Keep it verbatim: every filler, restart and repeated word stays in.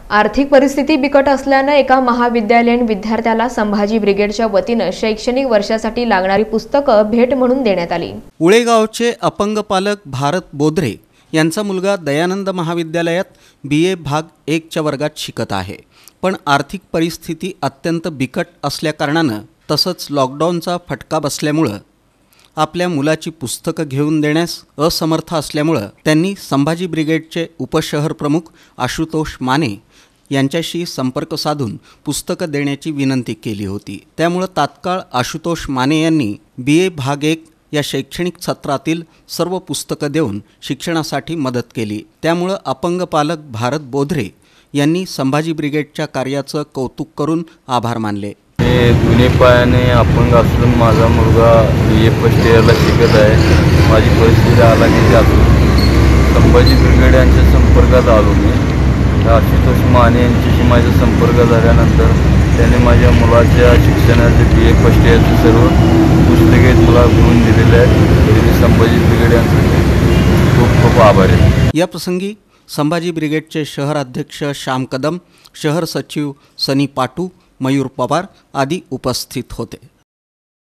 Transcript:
आर्थिक परिस्थिती बिकट असल्याने एका महाविद्यालयीन विद्यार्थ्याला संभाजी ब्रिगेडच्या वतीने शैक्षणिक वर्षासाठी लागणारी पुस्तकं भेट म्हणून देण्यात आली। उळेगावचे अपंग पालक भारत बोधरे यांचा मुलगा दयानंद महाविद्यालयात बी ए भाग एक च्या वर्गात शिकत आहे, पण आर्थिक परिस्थिती अत्यंत बिकट असल्याकारणाने तसंच लॉकडाऊनचा फटका बसल्यामुळे आपल्या मुलाची पुस्तकं घेऊन देण्यास असमर्थ असल्यामुळे त्यांनी संभाजी ब्रिगेडचे उपशहर प्रमुख आशुतोष माने यांच्याशी संपर्क साधून पुस्तकं देण्याची विनंती केली होती। त्यामुळे तात्काळ आशुतोष माने यांनी बी ए भाग एक या शैक्षणिक सत्रातील सर्व पुस्तकं देऊन शिक्षणासाठी मदत केली। त्यामुळे अपंग पालक भारत बोधरे यांनी संभाजी ब्रिगेडच्या कार्याचं कौतुक करून आभार मानले। मी दोन्ही पायाने अपंग असून माझा मुलगा बी ए फर्स्ट इयरला शिकत आहे। माझी परिस्थिती हालाकीची असून संभाजी ब्रिगेड यांच्या संपर्कात आलो मी। आशुतोष माने यांच्याशी माझा संपर्क झाल्यानंतर त्यांनी माझ्या मुलाच्या शिक्षणाचे बी ए फर्स्ट इयरचे सर्व पुस्तके मला घेऊन दिलेले आहेत। त्यांनी संभाजी ब्रिगेड यांचे खूप खूप आभार आहे। या प्रसंगी संभाजी ब्रिगेडचे शहर अध्यक्ष श्याम कदम, शहर सचिव सनी पाटू, मयूर पवार आदी उपस्थित होते।